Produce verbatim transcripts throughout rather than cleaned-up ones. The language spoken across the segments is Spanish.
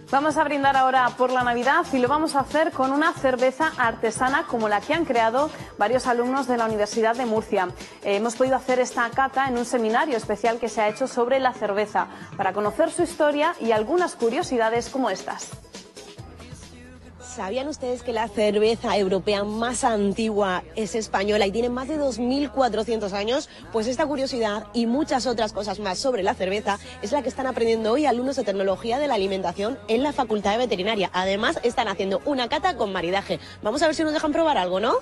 Vamos a brindar ahora por la Navidad y lo vamos a hacer con una cerveza artesana como la que han creado varios alumnos de la Universidad de Murcia. Eh, hemos podido hacer esta cata en un seminario especial que se ha hecho sobre la cerveza para conocer su historia y algunas curiosidades como estas. ¿Sabían ustedes que la cerveza europea más antigua es española y tiene más de dos mil cuatrocientos años? Pues esta curiosidad y muchas otras cosas más sobre la cerveza es la que están aprendiendo hoy alumnos de Tecnología de la Alimentación en la Facultad de Veterinaria. Además, están haciendo una cata con maridaje. Vamos a ver si nos dejan probar algo, ¿no?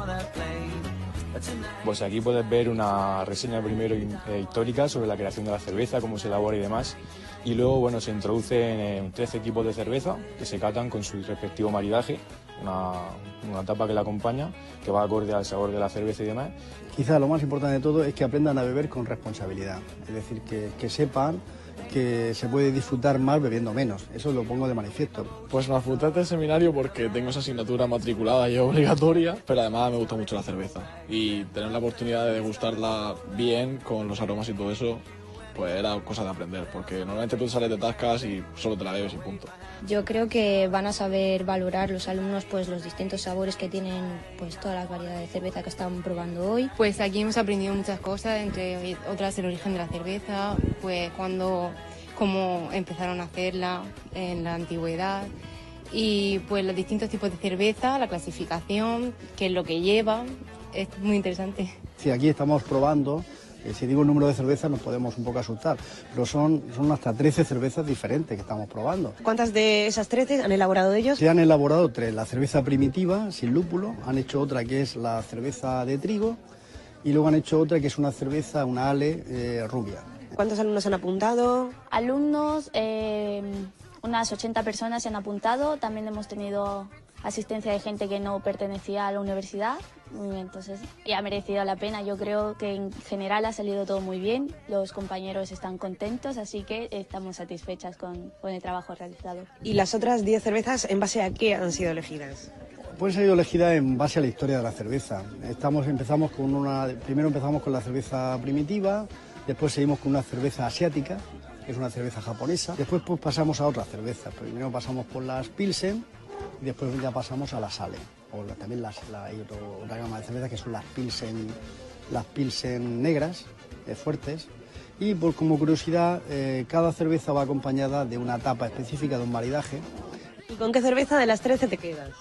Pues aquí puedes ver una reseña primero eh, histórica sobre la creación de la cerveza, cómo se elabora y demás. Y luego, bueno, se introducen en trece equipos de cerveza que se catan con su respectivo maridaje, una, una tapa que la acompaña, que va acorde al sabor de la cerveza y demás. Quizá lo más importante de todo es que aprendan a beber con responsabilidad, es decir, que, que sepan que se puede disfrutar más bebiendo menos, eso lo pongo de manifiesto. Pues me apunté a este seminario porque tengo esa asignatura matriculada y obligatoria, pero además me gusta mucho la cerveza y tener la oportunidad de degustarla bien con los aromas y todo eso, pues era cosa de aprender, porque normalmente tú sales de tascas y solo te la bebes y punto. Yo creo que van a saber valorar los alumnos pues los distintos sabores que tienen pues todas las variedades de cerveza que están probando hoy. Pues aquí hemos aprendido muchas cosas, entre otras el origen de la cerveza, pues cuando, cómo empezaron a hacerla en la antigüedad y pues los distintos tipos de cerveza, la clasificación, qué es lo que lleva, es muy interesante. Sí, aquí estamos probando. Si digo el número de cervezas nos podemos un poco asustar, pero son, son hasta trece cervezas diferentes que estamos probando. ¿Cuántas de esas trece han elaborado ellos? Se han elaborado tres, la cerveza primitiva, sin lúpulo, han hecho otra que es la cerveza de trigo y luego han hecho otra que es una cerveza, una ale eh, rubia. ¿Cuántos alumnos han apuntado? Alumnos, eh, unas ochenta personas se han apuntado, también hemos tenido asistencia de gente que no pertenecía a la universidad. Entonces, y ha merecido la pena. Yo creo que en general ha salido todo muy bien, los compañeros están contentos, así que estamos satisfechas con, con el trabajo realizado. ¿Y las otras diez cervezas en base a qué han sido elegidas? Pues han sido elegidas en base a la historia de la cerveza. Estamos, empezamos con una, primero empezamos con la cerveza primitiva, después seguimos con una cerveza asiática, que es una cerveza japonesa, después pues pasamos a otras cervezas. Primero pasamos por las Pilsen y después ya pasamos a las Ale. O la, también las, la, hay otro, otra gama de cervezas que son las Pilsen, las Pilsen negras, eh, fuertes. Y por, como curiosidad, eh, cada cerveza va acompañada de una tapa específica, de un maridaje. ¿Y con qué cerveza de las trece te quedas?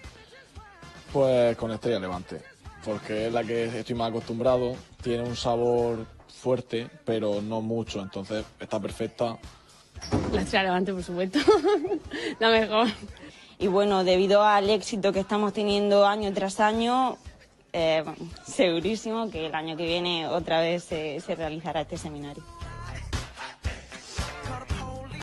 Pues con Estrella Levante, porque es la que estoy más acostumbrado, tiene un sabor fuerte, pero no mucho, entonces está perfecta. La Estrella Levante, por supuesto, la mejor. Y bueno, debido al éxito que estamos teniendo año tras año, eh, segurísimo que el año que viene otra vez se, se realizará este seminario.